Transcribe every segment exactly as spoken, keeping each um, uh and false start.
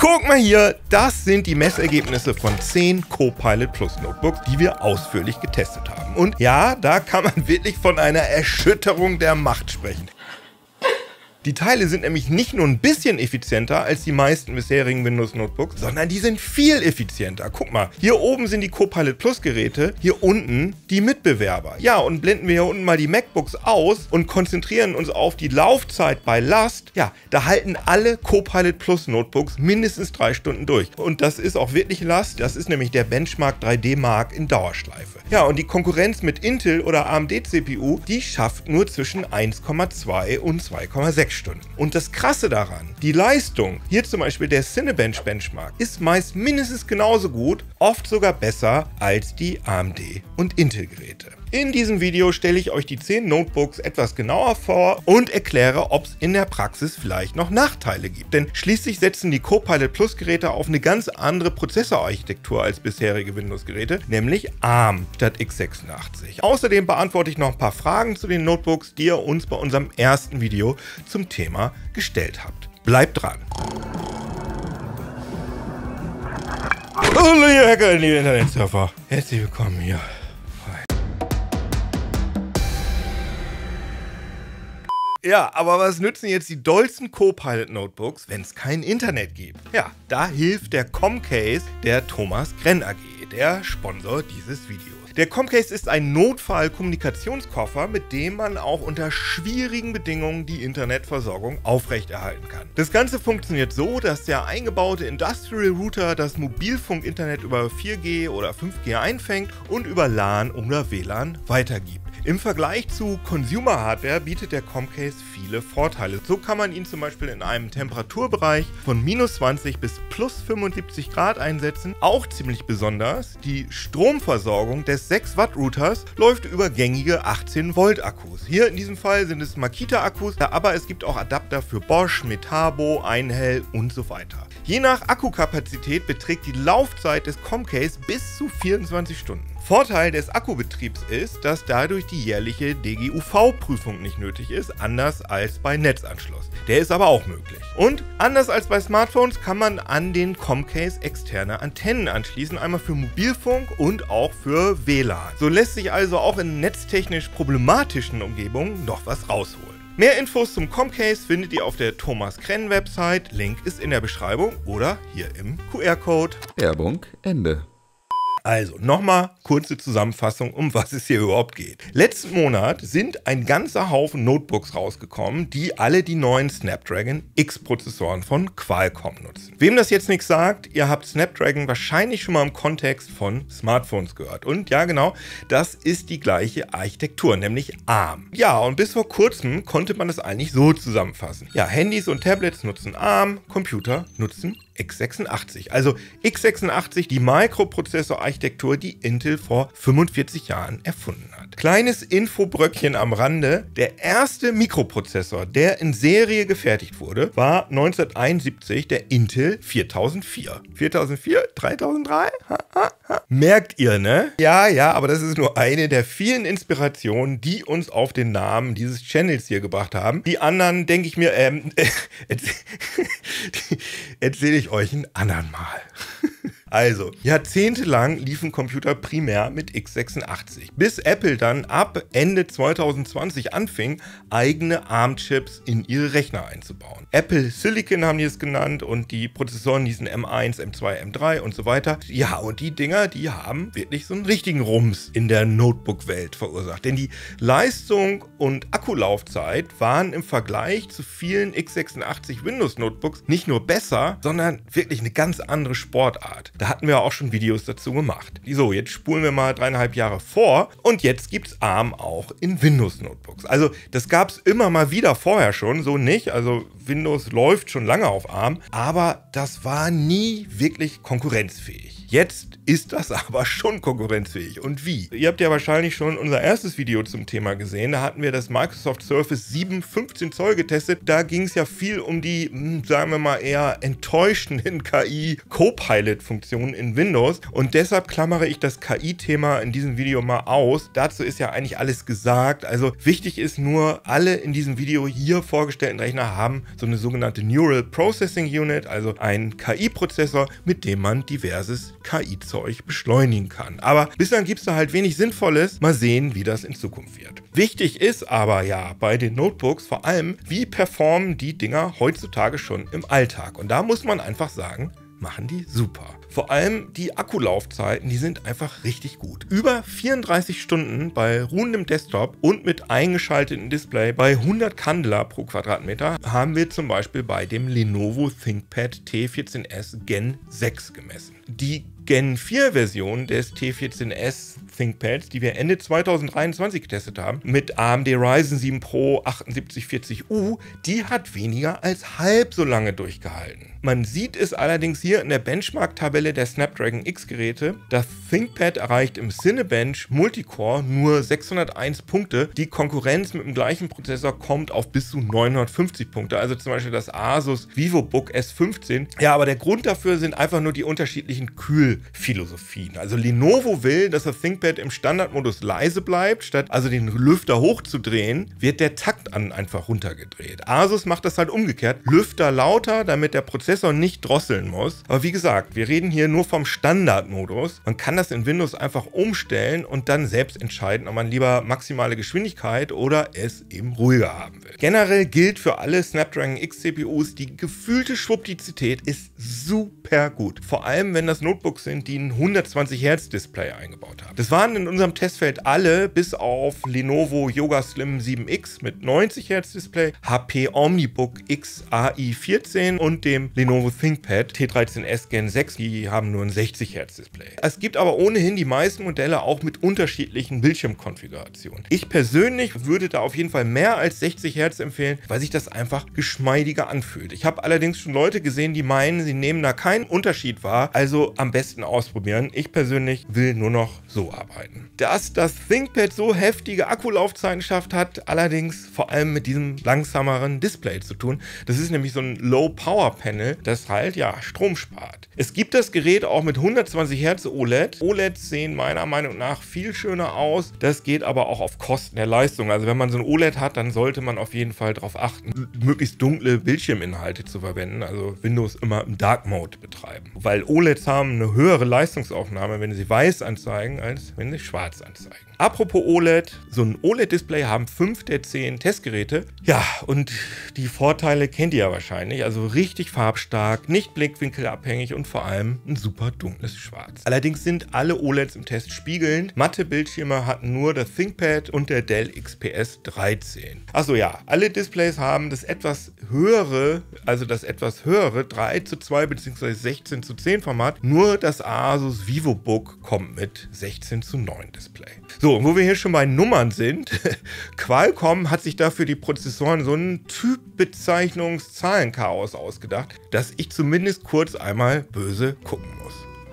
Guck mal hier, das sind die Messergebnisse von zehn Copilot Plus Notebooks, die wir ausführlich getestet haben. Und ja, da kann man wirklich von einer Erschütterung der Macht sprechen. Die Teile sind nämlich nicht nur ein bisschen effizienter als die meisten bisherigen Windows-Notebooks, sondern die sind viel effizienter. Guck mal, hier oben sind die Copilot Plus Geräte, hier unten die Mitbewerber. Ja, und blenden wir hier unten mal die MacBooks aus und konzentrieren uns auf die Laufzeit bei Last, ja, da halten alle Copilot Plus Notebooks mindestens drei Stunden durch. Und das ist auch wirklich Last, das ist nämlich der Benchmark drei D Mark in Dauerschleife. Ja, und die Konkurrenz mit Intel oder A M D C P U, die schafft nur zwischen eins Komma zwei und zwei Komma sechs Stunden. Und das Krasse daran, die Leistung, hier zum Beispiel der Cinebench Benchmark, ist meist mindestens genauso gut, oft sogar besser als die A M D und Intel Geräte. In diesem Video stelle ich euch die zehn Notebooks etwas genauer vor und erkläre, ob es in der Praxis vielleicht noch Nachteile gibt. Denn schließlich setzen die Copilot Plus Geräte auf eine ganz andere Prozessorarchitektur als bisherige Windows-Geräte, nämlich ARM statt x sechsundachtzig. Außerdem beantworte ich noch ein paar Fragen zu den Notebooks, die ihr uns bei unserem ersten Video zum Thema gestellt habt. Bleibt dran! Hallo ihr Hacker in die Internetsurfer! Herzlich willkommen hier. Ja, aber was nützen jetzt die dollsten Copilot Notebooks, wenn es kein Internet gibt? Ja, da hilft der Comcase der Thomas Grenn A G, der Sponsor dieses Videos. Der Comcase ist ein Notfall-Kommunikationskoffer, mit dem man auch unter schwierigen Bedingungen die Internetversorgung aufrechterhalten kann. Das Ganze funktioniert so, dass der eingebaute Industrial Router das Mobilfunk-Internet über vier G oder fünf G einfängt und über LAN oder W L A N weitergibt. Im Vergleich zu Consumer-Hardware bietet der Comcase viele Vorteile. So kann man ihn zum Beispiel in einem Temperaturbereich von minus zwanzig bis plus fünfundsiebzig Grad einsetzen. Auch ziemlich besonders, die Stromversorgung des sechs Watt Routers läuft über gängige achtzehn Volt Akkus. Hier in diesem Fall sind es Makita Akkus, aber es gibt auch Adapter für Bosch, Metabo, Einhell und so weiter. Je nach Akkukapazität beträgt die Laufzeit des Comcase bis zu vierundzwanzig Stunden. Vorteil des Akkubetriebs ist, dass dadurch die jährliche D G U V-Prüfung nicht nötig ist, anders als bei Netzanschluss. Der ist aber auch möglich. Und anders als bei Smartphones kann man an den Comcase externe Antennen anschließen, einmal für Mobilfunk und auch für W L A N. So lässt sich also auch in netztechnisch problematischen Umgebungen noch was rausholen. Mehr Infos zum Comcase findet ihr auf der Thomas Grenn Website, Link ist in der Beschreibung oder hier im Q R-Code. Werbung Ende. Also, nochmal kurze Zusammenfassung, um was es hier überhaupt geht. Letzten Monat sind ein ganzer Haufen Notebooks rausgekommen, die alle die neuen Snapdragon X Prozessoren von Qualcomm nutzen. Wem das jetzt nichts sagt, ihr habt Snapdragon wahrscheinlich schon mal im Kontext von Smartphones gehört. Und ja genau, das ist die gleiche Architektur, nämlich ARM. Ja, und bis vor kurzem konnte man das eigentlich so zusammenfassen. Ja, Handys und Tablets nutzen ARM, Computer nutzen x sechsundachtzig. Also x sechsundachtzig, die Mikroprozessor-Architektur, die Intel vor fünfundvierzig Jahren erfunden hat. Kleines Infobröckchen am Rande. Der erste Mikroprozessor, der in Serie gefertigt wurde, war neunzehnhunderteinundsiebzig der Intel viertausendvier. viertausendvier? dreitausenddrei? Ha, ha, ha. Merkt ihr, ne? Ja, ja, aber das ist nur eine der vielen Inspirationen, die uns auf den Namen dieses Channels hier gebracht haben. Die anderen, denke ich mir, ähm, äh, erzähle ich euch ein andern Mal. Also, jahrzehntelang liefen Computer primär mit x sechsundachtzig, bis Apple dann ab Ende zweitausendzwanzig anfing, eigene ARM-Chips in ihre Rechner einzubauen. Apple Silicon haben die es genannt und die Prozessoren hießen M eins, M zwei, M drei und so weiter. Ja, und die Dinger, die haben wirklich so einen richtigen Rums in der Notebook-Welt verursacht. Denn die Leistung und Akkulaufzeit waren im Vergleich zu vielen x sechsundachtzig Windows-Notebooks nicht nur besser, sondern wirklich eine ganz andere Sportart. Da hatten wir auch schon Videos dazu gemacht. So, jetzt spulen wir mal dreieinhalb Jahre vor und jetzt gibt es ARM auch in Windows-Notebooks. Also das gab es immer mal wieder vorher schon, so nicht. Also Windows läuft schon lange auf ARM, aber das war nie wirklich konkurrenzfähig. Jetzt ist das aber schon konkurrenzfähig. Und wie? Ihr habt ja wahrscheinlich schon unser erstes Video zum Thema gesehen. Da hatten wir das Microsoft Surface sieben fünfzehn Zoll getestet. Da ging es ja viel um die, sagen wir mal, eher enttäuschenden K I-Copilot-Funktionen. Funktionen in Windows und deshalb klammere ich das K I-Thema in diesem Video mal aus. Dazu ist ja eigentlich alles gesagt. Also wichtig ist nur, alle in diesem Video hier vorgestellten Rechner haben so eine sogenannte Neural Processing Unit, also ein K I-Prozessor, mit dem man diverses K I-Zeug beschleunigen kann. Aber bislang gibt es da halt wenig Sinnvolles. Mal sehen, wie das in Zukunft wird. Wichtig ist aber ja bei den Notebooks vor allem, wie performen die Dinger heutzutage schon im Alltag. Und da muss man einfach sagen, machen die super. Vor allem die Akkulaufzeiten, die sind einfach richtig gut. Über vierunddreißig Stunden bei ruhendem Desktop und mit eingeschaltetem Display bei hundert Candela pro Quadratmeter haben wir zum Beispiel bei dem Lenovo ThinkPad T vierzehn S Gen sechs gemessen. Die Gen vier Version des T vierzehn S ThinkPads, die wir Ende zweitausenddreiundzwanzig getestet haben, mit A M D Ryzen sieben Pro achtundsiebzig vierzig U, die hat weniger als halb so lange durchgehalten. Man sieht es allerdings hier in der Benchmark-Tabelle der Snapdragon X-Geräte. Das ThinkPad erreicht im Cinebench Multicore nur sechshunderteins Punkte. Die Konkurrenz mit dem gleichen Prozessor kommt auf bis zu neunhundertfünfzig Punkte, also zum Beispiel das Asus VivoBook S fünfzehn. Ja, aber der Grund dafür sind einfach nur die unterschiedlichen Kühlphilosophien. Also Lenovo will, dass das ThinkPad im Standardmodus leise bleibt, statt also den Lüfter hochzudrehen, wird der Takt an einfach runtergedreht. Asus macht das halt umgekehrt, Lüfter lauter, damit der Prozessor nicht drosseln muss. Aber wie gesagt, wir reden hier nur vom Standardmodus. Man kann das in Windows einfach umstellen und dann selbst entscheiden, ob man lieber maximale Geschwindigkeit oder es eben ruhiger haben will. Generell gilt für alle Snapdragon X C P Us, die gefühlte Schwuppdizität ist super gut. Vor allem, wenn das Notebooks sind, die ein hundertzwanzig Hertz Display eingebaut haben. Das waren in unserem Testfeld alle, bis auf Lenovo Yoga Slim sieben X mit neunzig Hertz Display, H P OmniBook X A I vierzehn und dem Lenovo ThinkPad T dreizehn S Gen sechs, die haben nur ein sechzig Hertz Display. Es gibt aber ohnehin die meisten Modelle auch mit unterschiedlichen Bildschirmkonfigurationen. Ich persönlich würde da auf jeden Fall mehr als sechzig Hertz empfehlen, weil sich das einfach geschmeidiger anfühlt. Ich habe allerdings schon Leute gesehen, die meinen, sie nehmen da keinen Unterschied wahr, also am besten ausprobieren. Ich persönlich will nur noch so arbeiten. Dass das ThinkPad so heftige Akkulaufzeiten schafft, hat allerdings vor allem mit diesem langsameren Display zu tun. Das ist nämlich so ein Low-Power-Panel, das halt ja Strom spart. Es gibt das Gerät auch mit hundertzwanzig Hertz O L E D. O L E Ds sehen meiner Meinung nach viel schöner aus. Das geht aber auch auf Kosten der Leistung. Also wenn man so ein O L E D hat, dann sollte man auf jeden Fall darauf achten, möglichst dunkle Bildschirminhalte zu verwenden. Also Windows immer im Dark Mode betreiben. Weil O L E Ds haben eine höhere Leistungsaufnahme, wenn sie weiß anzeigen, als wenn sie schwarz anzeigen. Apropos O L E D, so ein O L E D-Display haben fünf der zehn Testgeräte. Ja, und die Vorteile kennt ihr ja wahrscheinlich. Also richtig farbstark, nicht blickwinkelabhängig und vor allem ein super dunkles Schwarz. Allerdings sind alle O L E Ds im Test spiegelnd. Matte Bildschirme hatten nur das ThinkPad und der Dell X P S dreizehn. Achso ja, alle Displays haben das etwas höhere, also das etwas höhere drei zu zwei bzw. sechzehn zu zehn Format. Nur das Asus VivoBook kommt mit sechzehn zu neun Display. So, wo wir hier schon bei Nummern sind, Qualcomm hat sich dafür die Prozessoren so ein Typbezeichnungszahlenchaos ausgedacht, dass ich zumindest kurz einmal böse gucken muss.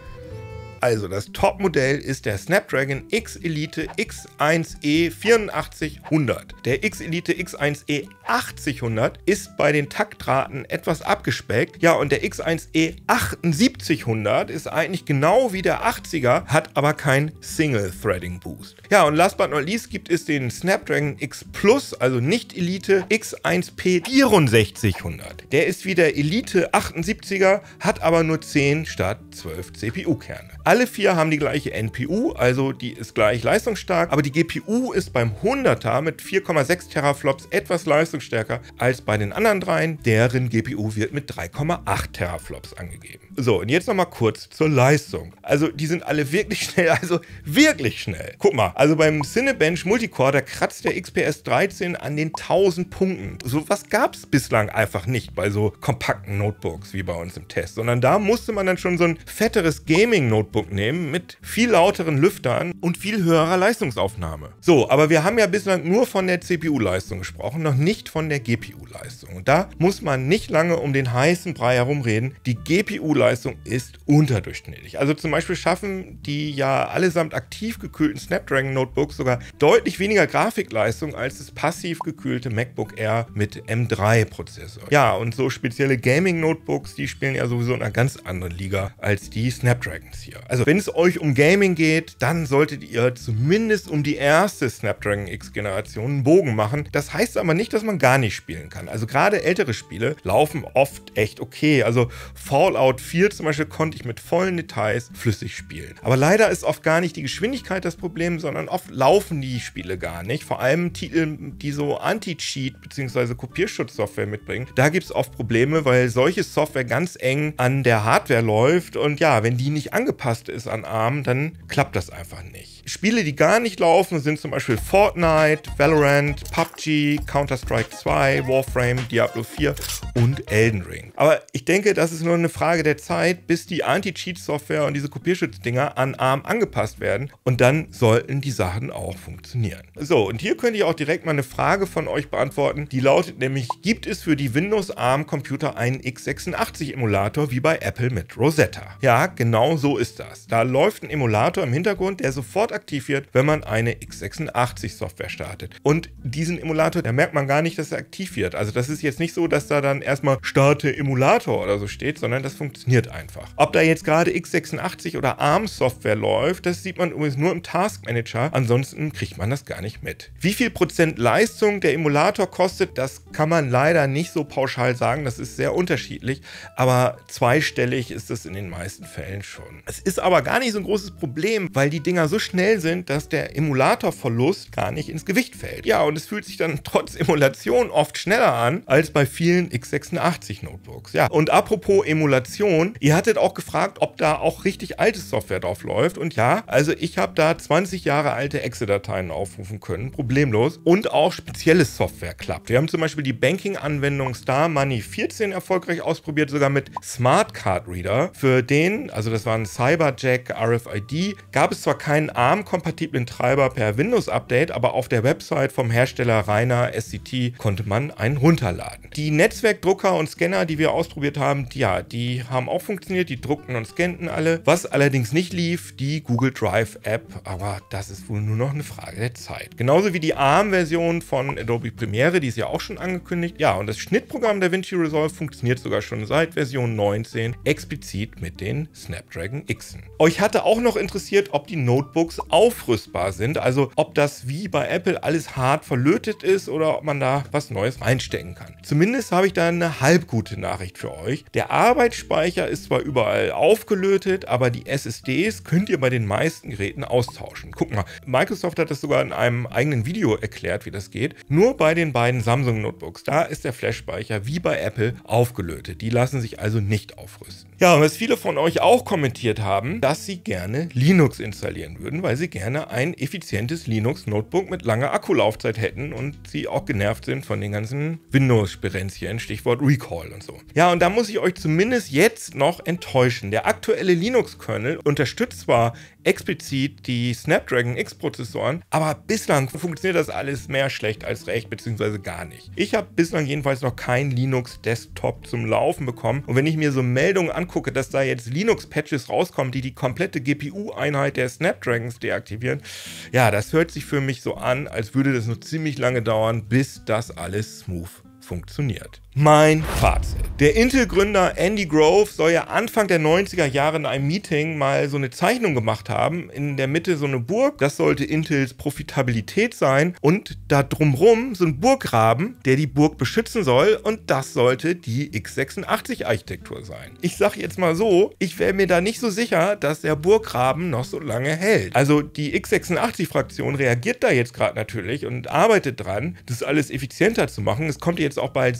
Also das Topmodell ist der Snapdragon X Elite X eins E vierundachtzig hundert. Der X Elite X eins E achtzig hundert ist bei den Taktraten etwas abgespeckt. Ja, und der X eins E achtundsiebzig hundert ist eigentlich genau wie der achtziger, hat aber kein Single-Threading-Boost. Ja, und last but not least gibt es den Snapdragon X Plus, also nicht Elite, X eins P vierundsechzig hundert. Der ist wie der Elite achtundsiebziger, hat aber nur zehn statt zwölf C P U-Kerne. Alle vier haben die gleiche N P U, also die ist gleich leistungsstark, aber die G P U ist beim hunderter mit vier Komma sechs Teraflops etwas leistungsstärker als bei den anderen dreien. Deren G P U wird mit drei Komma acht Teraflops angegeben. So, und jetzt nochmal kurz zur Leistung. Also die sind alle wirklich schnell, also wirklich schnell. Guck mal, also beim Cinebench Multicore, da kratzt der X P S dreizehn an den tausend Punkten. So was gab es bislang einfach nicht bei so kompakten Notebooks wie bei uns im Test, sondern da musste man dann schon so ein fetteres Gaming-Notebook nehmen mit viel lauteren Lüftern und viel höherer Leistungsaufnahme. So, aber wir haben ja bislang nur von der C P U-Leistung gesprochen, noch nicht nicht von der G P U-Leistung. Und da muss man nicht lange um den heißen Brei herumreden. Die G P U-Leistung ist unterdurchschnittlich. Also zum Beispiel schaffen die ja allesamt aktiv gekühlten Snapdragon-Notebooks sogar deutlich weniger Grafikleistung als das passiv gekühlte MacBook Air mit M drei Prozessor. Ja, und so spezielle Gaming-Notebooks, die spielen ja sowieso in einer ganz anderen Liga als die Snapdragons hier. Also wenn es euch um Gaming geht, dann solltet ihr zumindest um die erste Snapdragon X-Generation einen Bogen machen. Das heißt aber nicht, dass man gar nicht spielen kann. Also gerade ältere Spiele laufen oft echt okay. Also Fallout vier zum Beispiel konnte ich mit vollen Details flüssig spielen. Aber leider ist oft gar nicht die Geschwindigkeit das Problem, sondern oft laufen die Spiele gar nicht. Vor allem Titel, die so Anti-Cheat bzw. Kopierschutzsoftware mitbringen. Da gibt es oft Probleme, weil solche Software ganz eng an der Hardware läuft und ja, wenn die nicht angepasst ist an ARM, dann klappt das einfach nicht. Spiele, die gar nicht laufen, sind zum Beispiel Fortnite, Valorant, P U B G, Counter-Strike zwei, Warframe, Diablo vier und Elden Ring. Aber ich denke, das ist nur eine Frage der Zeit, bis die Anti-Cheat-Software und diese Kopierschutzdinger an ARM angepasst werden und dann sollten die Sachen auch funktionieren. So, und hier könnte ich auch direkt mal eine Frage von euch beantworten, die lautet nämlich, gibt es für die Windows-ARM-Computer einen x sechsundachtzig-Emulator wie bei Apple mit Rosetta? Ja, genau so ist das. Da läuft ein Emulator im Hintergrund, der sofort aktiv wird, wenn man eine x sechsundachtzig-Software startet. Und diesen Emulator, da merkt man gar nicht, dass er aktiv wird. Also das ist jetzt nicht so, dass da dann erstmal Starte Emulator oder so steht, sondern das funktioniert einfach. Ob da jetzt gerade x sechsundachtzig oder ARM-Software läuft, das sieht man übrigens nur im Task Manager. Ansonsten kriegt man das gar nicht mit. Wie viel Prozent Leistung der Emulator kostet, das kann man leider nicht so pauschal sagen. Das ist sehr unterschiedlich, aber zweistellig ist es in den meisten Fällen schon. Es ist aber gar nicht so ein großes Problem, weil die Dinger so schnell sind, dass der Emulatorverlust gar nicht ins Gewicht fällt. Ja, und es fühlt sich dann trotz Emulation oft schneller an als bei vielen x sechsundachtzig Notebooks. Ja, und apropos Emulation, ihr hattet auch gefragt, ob da auch richtig alte Software drauf läuft. Und ja, also ich habe da zwanzig Jahre alte Exe-Dateien aufrufen können, problemlos. Und auch spezielle Software klappt. Wir haben zum Beispiel die Banking-Anwendung Star Money vierzehn erfolgreich ausprobiert, sogar mit Smart Card Reader. Für den, also das war ein Cyberjack R F I D, gab es zwar keinen ARM-kompatiblen Treiber per Windows-Update, aber auf der Website vom Hersteller Rainer S C T konnte man einen runterladen. Die Netzwerkdrucker und Scanner, die wir ausprobiert haben, die, ja, die haben auch funktioniert, die druckten und scannten alle. Was allerdings nicht lief, die Google Drive App, aber das ist wohl nur noch eine Frage der Zeit. Genauso wie die ARM-Version von Adobe Premiere, die ist ja auch schon angekündigt. Ja, und das Schnittprogramm DaVinci Resolve funktioniert sogar schon seit Version neunzehn explizit mit den Snapdragon Xen. Euch hatte auch noch interessiert, ob die Notebooks aufrüstbar sind, also ob das wie bei Apple alles hart verlötet ist oder ob man da was Neues reinstecken kann. Zumindest habe ich da eine halb gute Nachricht für euch. Der Arbeitsspeicher ist zwar überall aufgelötet, aber die S S Ds könnt ihr bei den meisten Geräten austauschen. Guck mal, Microsoft hat das sogar in einem eigenen Video erklärt, wie das geht. Nur bei den beiden Samsung Notebooks, da ist der Flashspeicher wie bei Apple aufgelötet. Die lassen sich also nicht aufrüsten. Ja, und was viele von euch auch kommentiert haben, dass sie gerne Linux installieren würden, weil sie gerne ein effizientes Linux-Notebook mit langer Akkulaufzeit hätten und sie auch genervt sind von den ganzen Windows-Sperenzien, Stichwort Recall und so. Ja, und da muss ich euch zumindest jetzt noch enttäuschen. Der aktuelle Linux-Kernel unterstützt zwar explizit die Snapdragon X-Prozessoren, aber bislang funktioniert das alles mehr schlecht als recht, beziehungsweise gar nicht. Ich habe bislang jedenfalls noch keinen Linux-Desktop zum Laufen bekommen und wenn ich mir so Meldungen angucke, dass da jetzt Linux-Patches rauskommen, die die komplette G P U-Einheit der Snapdragons deaktivieren, ja, das hört sich für mich so an, als würde das noch ziemlich lange dauern, bis das alles smooth funktioniert. Mein Fazit. Der Intel-Gründer Andy Grove soll ja Anfang der neunziger Jahre in einem Meeting mal so eine Zeichnung gemacht haben. In der Mitte so eine Burg, das sollte Intels Profitabilität sein und da drumrum so ein Burggraben, der die Burg beschützen soll und das sollte die x sechsundachtzig Architektur sein. Ich sage jetzt mal so, ich wäre mir da nicht so sicher, dass der Burggraben noch so lange hält. Also die x sechsundachtzig Fraktion reagiert da jetzt gerade natürlich und arbeitet dran, das alles effizienter zu machen. Es kommt jetzt auch bald Zen fünf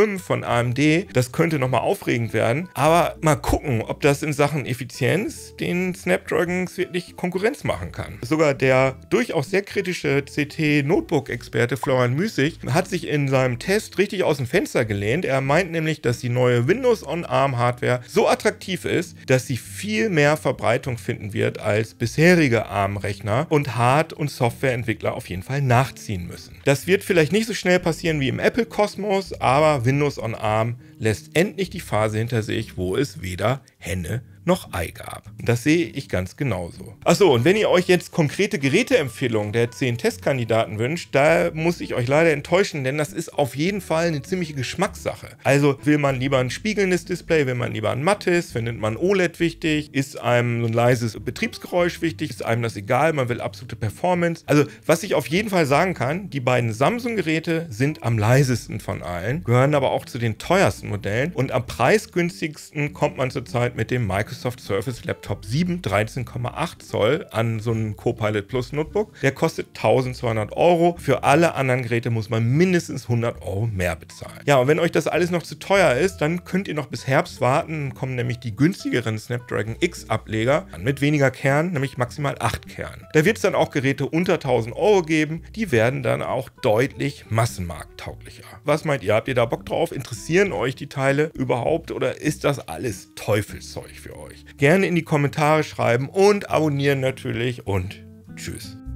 fünf von A M D. Das könnte nochmal aufregend werden. Aber mal gucken, ob das in Sachen Effizienz den Snapdragons wirklich Konkurrenz machen kann. Sogar der durchaus sehr kritische C T-Notebook-Experte Florian Müßig hat sich in seinem Test richtig aus dem Fenster gelehnt. Er meint nämlich, dass die neue Windows on ARM Hardware so attraktiv ist, dass sie viel mehr Verbreitung finden wird als bisherige ARM-Rechner und Hard- und Softwareentwickler auf jeden Fall nachziehen müssen. Das wird vielleicht nicht so schnell passieren wie im Apple-Kosmos, aber Windows on ARM lässt endlich die Phase hinter sich, wo es weder Henne noch Ei gab. Das sehe ich ganz genauso. Achso, und wenn ihr euch jetzt konkrete Geräteempfehlungen der zehn Testkandidaten wünscht, da muss ich euch leider enttäuschen, denn das ist auf jeden Fall eine ziemliche Geschmackssache. Also will man lieber ein spiegelndes Display, will man lieber ein mattes, findet man O L E D wichtig, ist einem so ein leises Betriebsgeräusch wichtig, ist einem das egal, man will absolute Performance. Also was ich auf jeden Fall sagen kann, die beiden Samsung-Geräte sind am leisesten von allen, gehören aber auch zu den teuersten Modellen und am preisgünstigsten kommt man zurzeit mit dem Microsoft Surface Laptop sieben dreizehn Komma acht Zoll an so einem Copilot Plus Notebook. Der kostet eintausendzweihundert Euro. Für alle anderen Geräte muss man mindestens hundert Euro mehr bezahlen. Ja, und wenn euch das alles noch zu teuer ist, dann könnt ihr noch bis Herbst warten. Dann kommen nämlich die günstigeren Snapdragon X Ableger an mit weniger Kernen, nämlich maximal acht Kernen. Da wird es dann auch Geräte unter tausend Euro geben. Die werden dann auch deutlich massenmarkttauglicher. Was meint ihr? Habt ihr da Bock drauf? Interessieren euch die Teile überhaupt oder ist das alles Teufelszeug für euch? Gerne in die Kommentare schreiben und abonnieren natürlich und tschüss.